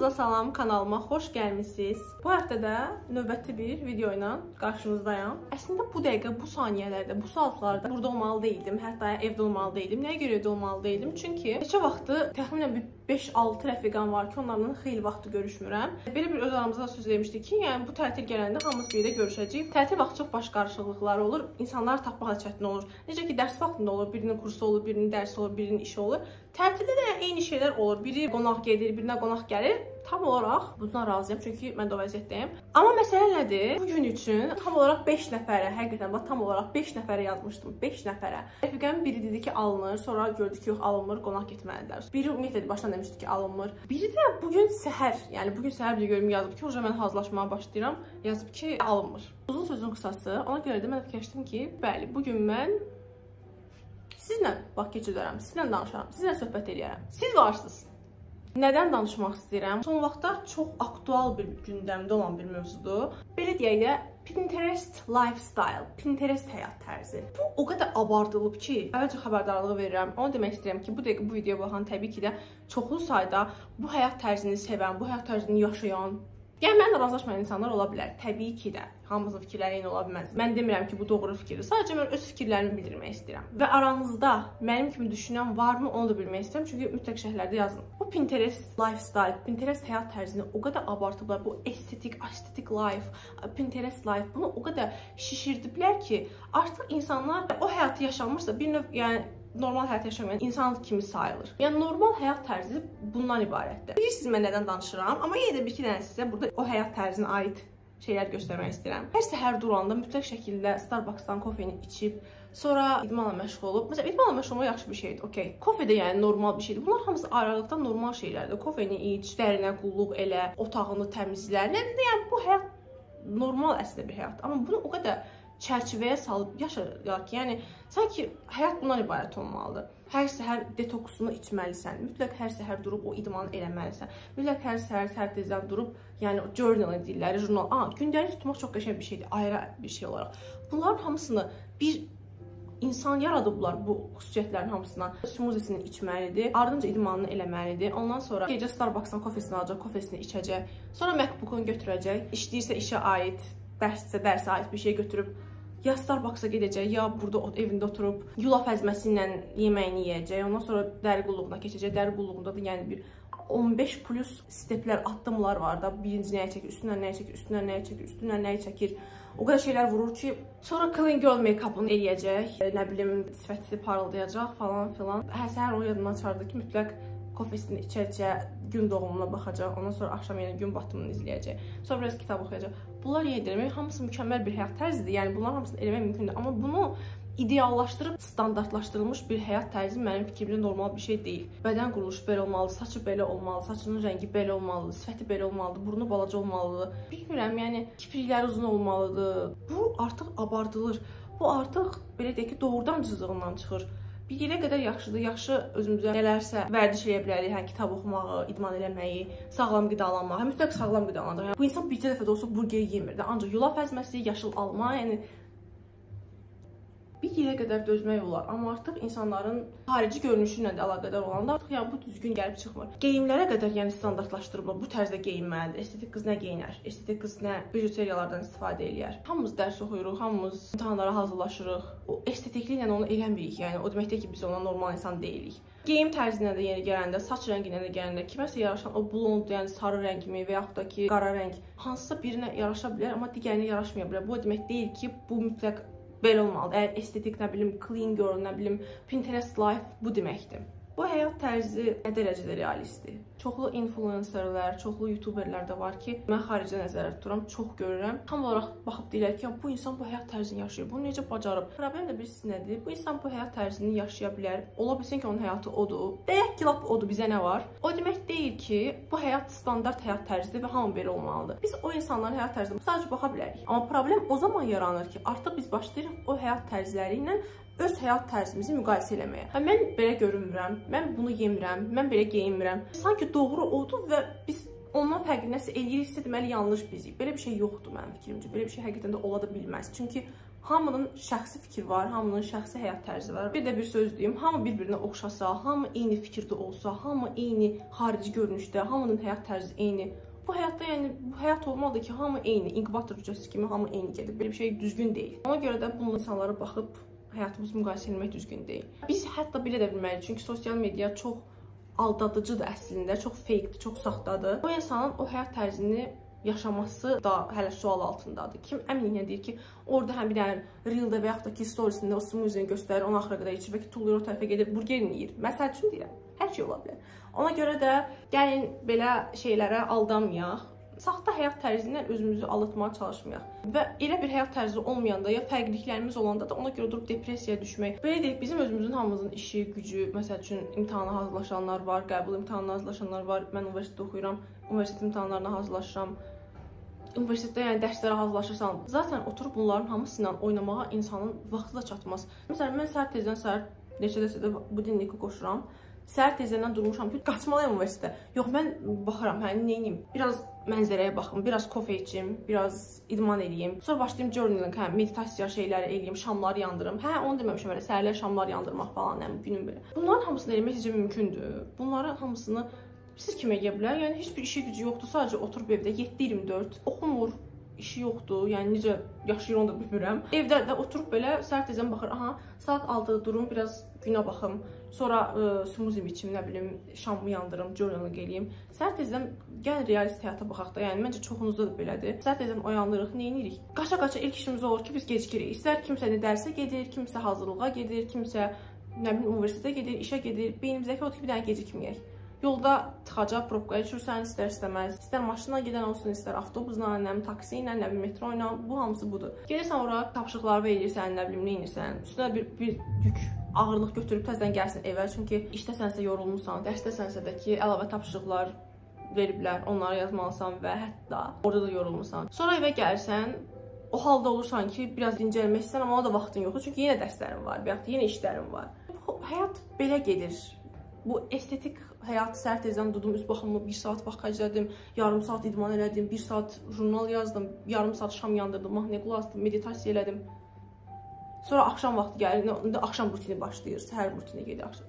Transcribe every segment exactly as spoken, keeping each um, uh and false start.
Hamınıza salam, kanalıma xoş gəlmisiniz. Bu həftədə növbəti bir video ilə qarşınızdayım. Əslində bu dəqiqə, bu saniyələrdə, bu saatlarda burada olmalı değildim. Hətta evdə olmalı değildim. Nəyə görə evdə olmalı değildim? Çünki neçə vaxtı təxminən bir beş altı rəfiqam var ki, onlarla xeyli vaxtı görüşmürəm. Belə bir öz aramızda söz vermişdik ki, yəni bu tətil gələndə hamımız bir yerdə görüşəcəyik. Tətil vaxtı çox baş qarışıqlıqları olur. İnsanlar tapmaq da çətin olur. Necə ki, dərs vaxtında olur, birinin kursu olur, birinin dərsi olur, birinin işi olur. Tətildə də eyni şeylər olur. Biri qonaq gedir, birinə qonaq gəlir. Tam olaraq bundan razıyam, çünki mən də o vəziyyətdəyim. Amma məsələ nədir? Bu gün üçün tam olaraq beş nəfərə, həqiqətən bax tam olaraq beş nəfərə yazmışdım. beş nəfərə. Rəfiqəmin biri dedi ki, alınır, sonra gördük ki, yox, alınmır, qonaq getməlidirlər. Biri ümumiyyətlə başdan demişdi ki, alınmır. Biri də bu gün səhər, yəni bu gün səhər bir görüm yazıb ki, mən hazırlaşmağa başlayıram, yazıb ki, alınmır. Uzun sözün qısası, ona görə də mən fikirləşdim ki, bəli, bu gün mən sizlə vaxt keçirərəm, sizlə danışaram, sizlə söhbət edərəm. Siz varsınız. Nədən danışmaq istəyirəm? Son vaxtlar çox aktual bir gündəmdə olan bir mövzudur. Belə deyək də, Pinterest lifestyle, Pinterest həyat tərzi. Bu o qədər abardılıb ki, əvvəlcə xəbərdarlığı verirəm. Onu demək istəyirəm ki, bu dəqiqə bu videoya baxan təbii ki də çoxlu sayda bu həyat tərzini sevən, bu həyat tərzini yaşayan, yəni mənlə razılaşmayan insanlar ola bilər. Təbii ki də, hamımızın fikirləri eyni ola bilməz. Mən demirəm ki, bu doğru fikirdir. Sadəcə mən öz fikirlərimi bildirmək istəyirəm. Və aranızda mənim kimi düşünən varmı, onu da bilmək istəyirəm. Çünki mütləq şərhlərdə yazın. Bu Pinterest lifestyle, Pinterest həyat tərzini o qədər abartıblar. Bu estetik, estetik life, Pinterest life, bunu o qədər şişirdiblər ki, artıq insanlar o həyatı yaşamırsa, bir növ, yəni normal həyat yaşamayan insan kimi sayılır. Yəni normal həyat tərzi bundan ibarətdir. Bilirsiniz mən nədən danışıram, amma yenə də bir iki dənə sizə burada o həyat tərzinə aid şeylər göstərmək istəyirəm. Hər səhər duranda mütləq şəkildə Starbucksdan kofeni içib, sonra idmanla məşğul olub. Məsələn, idmanla məşğul olmaq yaxşı bir şeydir, okey. Kofe də yəni normal bir şeydir. Bunlar hamısı ayrılıqdan normal şeylərdir. Kofeni iç, dərinə qulluq elə, otağını təmizlə. Yəni bu həyat normal əslində bir həyat. Amma bunu o qədər çərçivəyə salıb yaşayırlar ki, yəni sanki həyat bundan ibarət olmalıdır. Hər səhər detoksunu içməlisən, mütləq hər səhər durub o idmanı eləməlisən, mütləq hər səhər hər tezdən durub, yəni journal edirlər, jurnal. Aa, gündəlik tutmaq çox qəşəng bir şeydir, ayrı bir şey olaraq. Bunların hamısını bir insan yaradıblar, bu xüsusiyyətlərin hamısına. Smoothie-sini içməlidir, ardınca idmanını eləməlidir. Ondan sonra gecə Starbucksdan kofesini alacaq, kofesini içəcək. Sonra MacBook-unu götürəcək, işləyirsə işə aid, dərssə dərsə aid bir şey götürüb ya Starbucks-a gedəcək, ya burada evində oturub yulaf əzməsi ilə yeməyini yeyəcək. Ondan sonra dəri qulluğuna keçəcək. Dəri qulluğunda da yəni bir on beş plus steplər, addımlar var da. Birinci nəyə çəkir, üstündən nəyə çəkir, üstündən nəyə çəkir, üstündən nəyə çəkir. O qədər şeylər vurur ki, sonra clean girl make-up'ını eləyəcək, nə bilim, sifəti parıldayacaq falan filan. Hər səhər o yadından çıxardı ki, mütləq kofesini içəcək, gün doğumuna baxacaq, ondan sonra axşam yenə gün batımını izləyəcək. Sonra biraz kitab oxuyacaq. Bunlar yedirmək hamısı mükəmməl bir həyat tərzidir. Yəni bunların hamısını eləmək mümkündür. Amma bunu ideallaşdırıb standartlaşdırılmış bir həyat tərzi mənim fikrimcə normal bir şey deyil. Bədən quruluşu belə olmalı, saçı belə olmalı, saçının rəngi belə olmalıdır, sifəti belə olmalıdır, burnu balaca olmalıdır. Bilmirəm, yəni kiprikləri uzun olmalıdır. Bu artıq abardılır. Bu artıq belə deyək ki, doğrudan cızığından çıxır. Bir yerə qədər yaxşıdır, yaxşı özümüzə nələrsə vərdiş eləyə bilərik, hə, kitab oxumağı, idman eləməyi, sağlam qidalanmağı, mütləq sağlam qidalanacaq. Yəni, bu insan bircə dəfə də olsa burger yemirdi, ancaq yulaf əzməsi, yaşıl alma, yəni bir yerə qədər dözmək olar. Amma artıq insanların xarici görünüşü ilə də əlaqədar olanda artıq yəni bu düzgün gəlib çıxmır. Geyimlərə qədər yəni standartlaşdırılır, bu tərzdə geyinməlidir. Estetik qız nə geyinər? Estetik qız nə bijuteriyalardan istifadə eləyər? Hamımız dərs oxuyuruq, hamımız imtahanlara hazırlaşırıq. O estetikliklə onu eləmirik, yəni o deməkdir ki, biz ona normal insan deyilik. Geyim tərzinə də yeni gələndə, saç rənginə də gələndə kiməsə yaraşan o blond, yəni sarı rəngmi və yaxud da ki, qara rəng hansısa birinə yaraşa bilər, amma digərinə yaraşmaya bilər. Bu o demək deyil ki, bu mütləq belə olmalıdır. Əgər estetik, nə bilim, clean girl, nə bilim, Pinterest life bu deməkdir. Bu həyat tərzi nə dərəcədə realistdir? Çoxlu influencerlər, çoxlu youtuberlər də var ki, mən xaricdə nəzərdə tuturam, çox görürəm. Tam olaraq baxıb deyirlər ki, bu insan bu həyat tərzini yaşayır, bunu necə bacarıb? Problem də bilirsiniz nədir? Bu insan bu həyat tərzini yaşaya bilər. Ola bilsin ki, onun həyatı odur. Deyək ki, lap odur, bizə nə var? O demək deyil ki, bu həyat standart həyat tərzidir və hamı belə olmalıdır. Biz o insanların həyat tərzinə sadəcə baxa bilərik. Amma problem o zaman yaranır ki, artıq biz başlayırıq o həyat tərzləri ilə öz həyat tərzimizi müqayisə eləməyə. Hə, mən belə görünmürəm, mən bunu yemirəm, mən belə geyinmirəm. Sanki doğru odur və biz ondan fərqli nəsə eləyiriksə deməli yanlış bizik. Belə bir şey yoxdur mənim fikrimcə. Belə bir şey həqiqətən də ola da bilməz. Çünki Hamının şəxsi fikri var, hamının şəxsi həyat tərzi var. Bir də bir söz deyim, hamı bir-birinə oxşasa, hamı eyni fikirdə olsa, hamı eyni xarici görünüşdə, hamının həyat tərzi eyni. Bu həyatda, yəni bu həyat olmalıdır ki, hamı eyni, inkubator hücrəsi kimi hamı eyni gedir. Belə bir şey düzgün deyil. Ona görə də bu insanlara baxıb həyatımızı müqayisə etmək düzgün deyil. Biz hətta belə də bilməliyik, çünki sosial media çox aldadıcıdır əslində, çox fakedir, çox saxtadır. O insanın o həyat tərzini yaşaması da hələ sual altındadır. Kim əminliklə deyir ki, orada həm bir dənə reeldə və yaxud da ki, storiesində o smoothie-ni göstərir, onu axıra qədər içir və ki, tullayır o tərəfə gedir, burgerini yeyir. Məsəl üçün deyirəm, hər şey ola bilər. Ona görə də gəlin belə şeylərə aldanmayaq. Saxta həyat tərzindən özümüzü aldatmağa çalışmayaq. Və elə bir həyat tərzi olmayanda, ya fərqliliklərimiz olanda da ona görə durub depressiyaya düşmək. Belə deyək, bizim özümüzün hamımızın işi, gücü, məsəl üçün imtahana hazırlaşanlar var, qəbul imtahanına hazırlaşanlar var. Mən universitetdə oxuyuram, universitet imtahanlarına hazırlaşıram. Universitetdə, yəni dərslərə hazırlaşırsan, zaten oturub bunların hamısı ilə oynamağa insanın vaxtı da çatmaz. Məsələn, mən səhər tezdən səhər neçədəsə də bu dinlikə qoşuram. Səhər tezdən durmuşam ki, qaçmalıyam universitetə. Yox, mən baxıram, hə, neyim? Biraz mənzərəyə baxım, biraz kofe içim, biraz idman eləyim. Sonra başlayım journaling, hə, meditasiya şeyləri eləyim, şamlar yandırım. Hə, onu deməmişəm elə, səhərlər şamlar yandırmaq falan, hə, günün belə. Bunların hamısını eləmək sizcə mümkündür. Bunların hamısını siz kimi eləyə bilər? Yəni heç bir işi gücü yoxdur, sadəcə oturub evdə yeddi iyirmi dörd oxumur, işi yoxdur. Yəni necə yaşayır onu da bilmirəm. Evdə də oturub belə səhər tezdən baxır, aha, saat altıda durum, biraz günə baxım. Sonra ə, smoothie içim, nə bilim, şamımı yandırım, journaling eləyim. Səhər tezdən gəlin realist həyata baxaq da. Yəni məncə çoxunuzda da belədir. Səhər tezdən oyanırıq, nə edirik? Qaça-qaça ilk işimiz olur ki, biz gecikirik. İstər kimsə dərsə gedir, kimsə hazırlığa gedir, kimsə nə bilim universitetə gedir, işə gedir. Beynimizdəki o ki, bir dənə gecikməyək. Yolda tıxacaq, probkaya düşürsən, istər istəməz. İstər maşınla gedən olsun, istər avtobusla, nə bilim, taksi ilə, nə bilim, metro ilə. Bu hamısı budur. Gelirsən ora, tapşırıqları verirsən, nə bilim, nə edirsən. Üstünə bir, bir yük, ağırlıq götürüb təzədən gəlsin evə. Çünki işdəsənsə yorulmusan, dərsdəsənsə də ki, əlavə tapşırıqlar veriblər, onları yazmalısan və hətta orada da yorulmusan. Sonra evə gəlirsən, o halda olursan ki, biraz dincəlmək istəyirsən, amma o da vaxtın yoxdur. Çünki yenə dərslərin var, və yaxud yenə işlərin var. Bu həyat belə gedir. Bu estetik həyat, səhər tezdən durdum, üz baxımı bir saat vaxt xərclədim, yarım saat idman elədim, bir saat jurnal yazdım, yarım saat şam yandırdım, mahnıya qulaq asdım, meditasiya elədim. Sonra axşam vaxtı gəlir, indi axşam rutini başlayır, səhər rutini gedir axşam.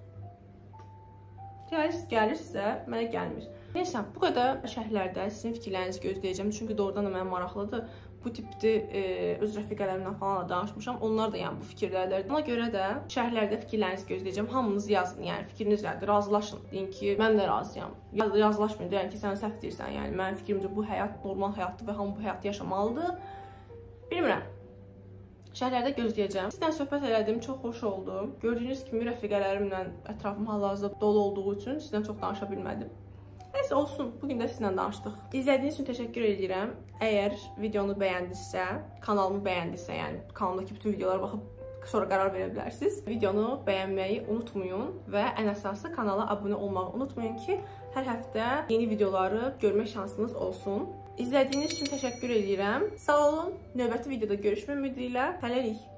Realist gəlirsə, mənə gəlmir. Neysə, bu qədər şərhlərdə sizin fikirlərinizi gözləyəcəm, çünki doğrudan da mənə maraqlıdır. Bu tipdə e, öz rəfiqələrimlə falan da danışmışam. Onlar da yəni bu fikirdədirlər. Ona görə də şərhlərdə fikirlərinizi gözləyəcəm. Hamınız yazın, yəni fikriniz nədir? Razılaşın. Deyin ki, mən də razıyam. Ya da razılaşmayın, deyən ki, sən səhv deyirsən. Yəni mənim fikrimcə bu həyat normal həyatdır və hamı bu həyatı yaşamalıdır. Bilmirəm. Şərhlərdə gözləyəcəm. Sizdən söhbət elədim, çox xoş oldu. Gördüyünüz kimi rəfiqələrimlə ətrafım hal-hazırda dolu olduğu üçün sizdən çox danışa bilmədim. Neyse olsun, bugün də sizinlə danışdıq. İzlədiyiniz üçün təşəkkür edirəm. Əgər videonu bəyəndinizsə, kanalımı bəyəndinizsə, yəni kanalımdakı bütün videolara baxıb sonra qərar verə bilərsiniz. Videonu bəyənməyi unutmayın və ən əsası kanala abunə olmağı unutmayın ki, hər həftə yeni videoları görmək şansınız olsun. İzlədiyiniz üçün təşəkkür edirəm. Sağ olun. Növbəti videoda görüşmək ümidi ilə. Hələlik.